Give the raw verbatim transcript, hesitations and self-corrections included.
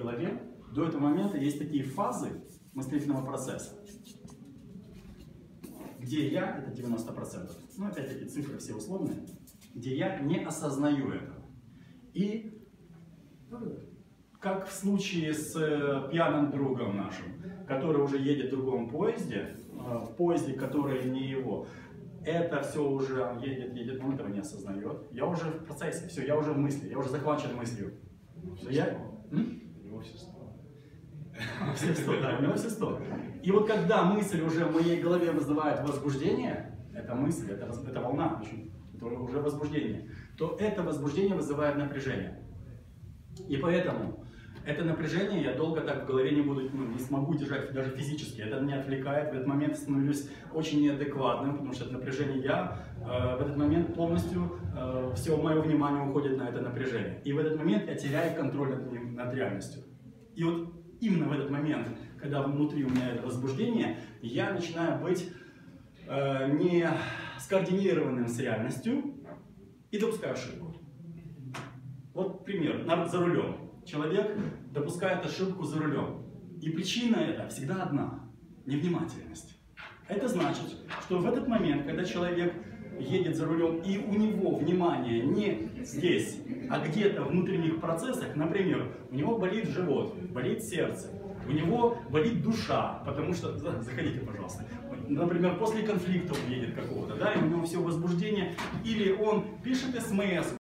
голове до этого момента есть такие фазы мыслительного процесса, где я, это девяносто процентов, ну опять-таки цифры все условные, где я не осознаю этого. И как в случае с пьяным другом нашим, который уже едет в другом поезде, в поезде, который не его, это все уже он едет, едет, он этого не осознает. Я уже в процессе, все, я уже в мысли, я уже захвачен мыслью. Что я... М? У него все сто. Все сто, да, у него все сто. И вот когда мысль уже в моей голове вызывает возбуждение, это мысль, это, это волна, это уже возбуждение, то это возбуждение вызывает напряжение. И поэтому это напряжение я долго так в голове не буду, ну, не смогу держать даже физически. Это меня отвлекает, в этот момент становлюсь очень неадекватным, потому что это напряжение я, э, в этот момент полностью э, все мое внимание уходит на это напряжение. И в этот момент я теряю контроль над, ним, над реальностью. И вот именно в этот момент, когда внутри у меня это возбуждение, я начинаю быть э, не скоординированным с реальностью и допускаю ошибку. Вот пример, за рулем. Человек допускает ошибку за рулем. И причина это всегда одна – невнимательность. Это значит, что в этот момент, когда человек едет за рулем, и у него внимание не здесь, а где-то в внутренних процессах, например, у него болит живот, болит сердце, у него болит душа, потому что, заходите, пожалуйста, например, после конфликта он едет какого-то, да, и у него все возбуждение, или он пишет смс,